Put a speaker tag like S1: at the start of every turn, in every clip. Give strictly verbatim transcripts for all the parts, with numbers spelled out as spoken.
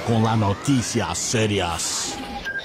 S1: con las noticias serias.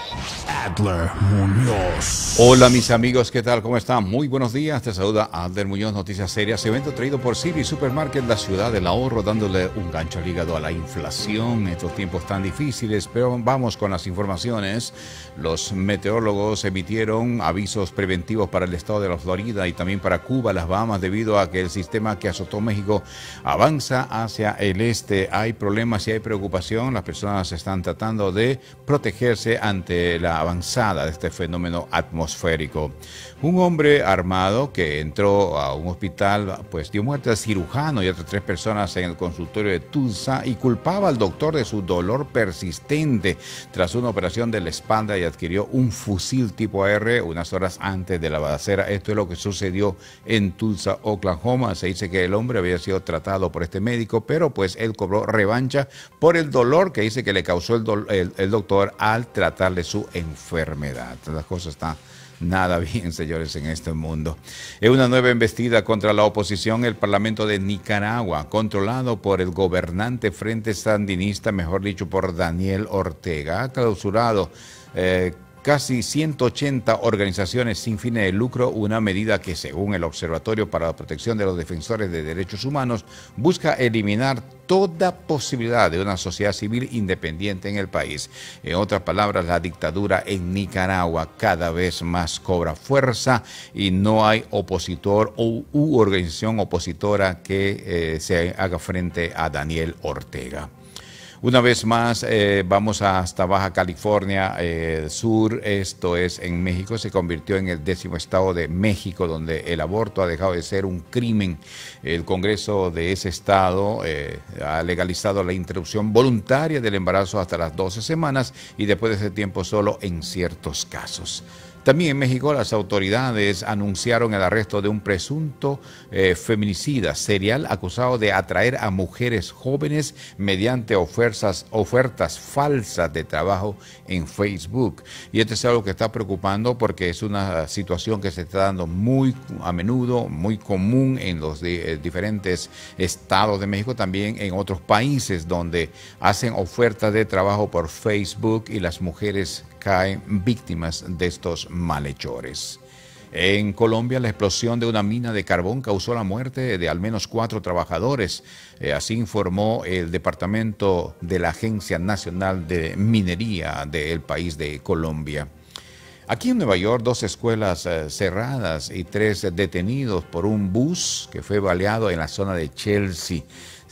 S1: Adler Muñoz.
S2: Hola mis amigos, ¿qué tal? ¿Cómo están? Muy buenos días, te saluda Adler Muñoz, Noticias Serias, evento traído por City Supermarket, la ciudad del ahorro, dándole un gancho al hígado a la inflación en estos tiempos tan difíciles. Pero vamos con las informaciones. Los meteorólogos emitieron avisos preventivos para el estado de la Florida y también para Cuba, las Bahamas, debido a que el sistema que azotó México avanza hacia el este. Hay problemas y hay preocupación, las personas están tratando de protegerse ante la avanzada de este fenómeno atmosférico. Un hombre armado que entró a un hospital pues dio muerte al cirujano y a otras tres personas en el consultorio de Tulsa y culpaba al doctor de su dolor persistente tras una operación de la espalda y adquirió un fusil tipo A R unas horas antes de la balacera. Esto es lo que sucedió en Tulsa, Oklahoma. Se dice que el hombre había sido tratado por este médico, pero pues él cobró revancha por el dolor que dice que le causó el, do el, el doctor al tratarle su enfermedad. Las cosas están nada bien, señores, en este mundo. En una nueva embestida contra la oposición, el Parlamento de Nicaragua, controlado por el gobernante Frente Sandinista, mejor dicho por Daniel Ortega, ha clausurado eh, casi ciento ochenta organizaciones sin fines de lucro, una medida que, según el Observatorio para la Protección de los Defensores de Derechos Humanos, busca eliminar toda posibilidad de una sociedad civil independiente en el país. En otras palabras, la dictadura en Nicaragua cada vez más cobra fuerza y no hay opositor o u organización opositora que eh, se haga frente a Daniel Ortega. Una vez más, eh, vamos hasta Baja California eh, Sur, esto es en México, se convirtió en el décimo estado de México donde el aborto ha dejado de ser un crimen. El Congreso de ese estado eh, ha legalizado la interrupción voluntaria del embarazo hasta las doce semanas y después de ese tiempo solo en ciertos casos. También en México las autoridades anunciaron el arresto de un presunto eh, feminicida serial acusado de atraer a mujeres jóvenes mediante ofertas, ofertas falsas de trabajo en Facebook. Y esto es algo que está preocupando porque es una situación que se está dando muy a menudo, muy común en los de, eh, diferentes estados de México, también en otros países donde hacen ofertas de trabajo por Facebook y las mujeres caen víctimas de estos malhechores. En Colombia, la explosión de una mina de carbón causó la muerte de al menos cuatro trabajadores. Eh, así informó el Departamento de la Agencia Nacional de Minería del país de Colombia. Aquí en Nueva York, dos escuelas eh, cerradas y tres detenidos por un bus que fue baleado en la zona de Chelsea.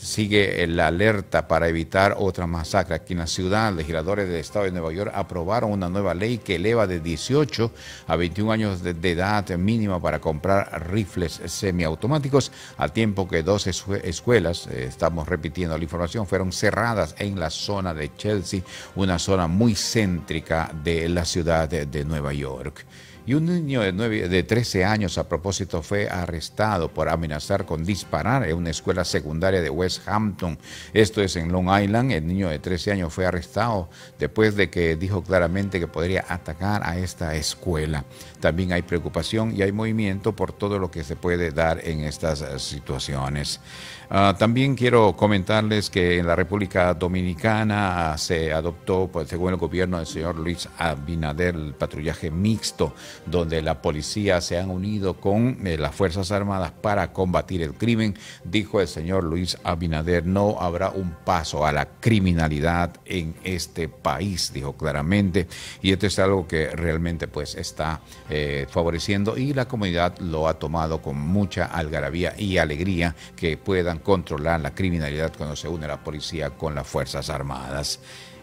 S2: Sigue la alerta para evitar otra masacre aquí en la ciudad. Legisladores del estado de Nueva York aprobaron una nueva ley que eleva de dieciocho a veintiún años de, de edad mínima para comprar rifles semiautomáticos, al tiempo que dos escuelas, eh, estamos repitiendo la información, fueron cerradas en la zona de Chelsea, una zona muy céntrica de la ciudad de, de Nueva York. Y un niño de, nueve, de trece años, a propósito, fue arrestado por amenazar con disparar en una escuela secundaria de West Hampton. Esto es en Long Island. El niño de trece años fue arrestado después de que dijo claramente que podría atacar a esta escuela. También hay preocupación y hay movimiento por todo lo que se puede dar en estas situaciones. Uh, también quiero comentarles que en la República Dominicana uh, se adoptó, pues, según el gobierno del señor Luis Abinader, el patrullaje mixto, donde la policía se han unido con eh, las Fuerzas Armadas para combatir el crimen. Dijo el señor Luis Abinader, no habrá un paso a la criminalidad en este país, dijo claramente, y esto es algo que realmente pues está eh, favoreciendo y la comunidad lo ha tomado con mucha algarabía y alegría que puedan controlar la criminalidad cuando se une la policía con las Fuerzas Armadas.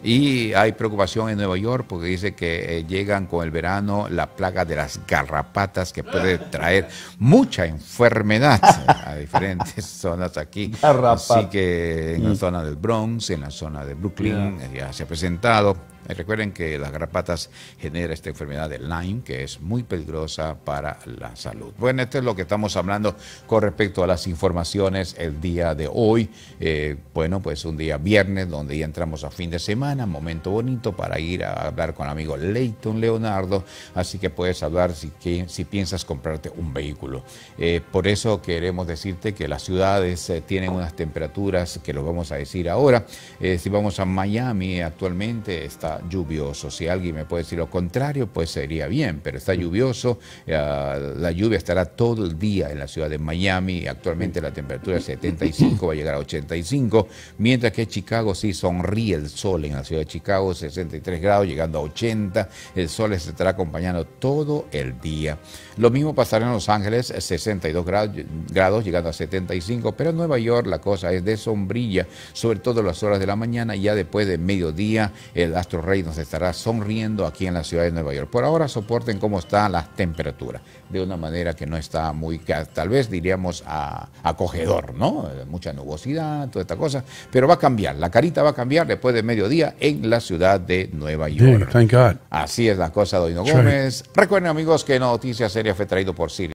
S2: Y hay preocupación en Nueva York porque dice que eh, llegan con el verano la plaga de las garrapatas que puede traer mucha enfermedad a diferentes zonas aquí. Garrapata. Así que en la zona del Bronx, en la zona de Brooklyn, yeah. ya se ha presentado. Recuerden que las garrapatas generan esta enfermedad de Lyme, que es muy peligrosa para la salud. Bueno, esto es lo que estamos hablando con respecto a las informaciones el día de hoy. Eh, bueno, pues un día viernes donde ya entramos a fin de semana. mañana, momento bonito para ir a hablar con el amigo Leighton Leonardo, así que puedes hablar si, que, si piensas comprarte un vehículo. Eh, por eso queremos decirte que las ciudades eh, tienen unas temperaturas que lo vamos a decir ahora. Eh, si vamos a Miami, actualmente está lluvioso. Si alguien me puede decir lo contrario, pues sería bien, pero está lluvioso. Eh, la lluvia estará todo el día en la ciudad de Miami. Actualmente la temperatura es setenta y cinco, va a llegar a ochenta y cinco, mientras que Chicago sí sonríe el sol. En la ciudad de Chicago, sesenta y tres grados, llegando a ochenta. El sol les estará acompañando todo el día. Lo mismo pasará en Los Ángeles, sesenta y dos grados, llegando a setenta y cinco, pero en Nueva York la cosa es de sombrilla, sobre todo en las horas de la mañana. Ya después de mediodía el astro rey nos estará sonriendo aquí en la ciudad de Nueva York. Por ahora soporten cómo está la temperatura, de una manera que no está muy, tal vez diríamos a, acogedor, ¿no? Mucha nubosidad, toda esta cosa, pero va a cambiar, la carita va a cambiar después de mediodía en la ciudad de Nueva York.
S3: Yeah, thank God.
S2: Así es la cosa, Doino
S3: That's
S2: Gómez. Right. Recuerden, amigos, que Noticias Serias fue traído por Siri.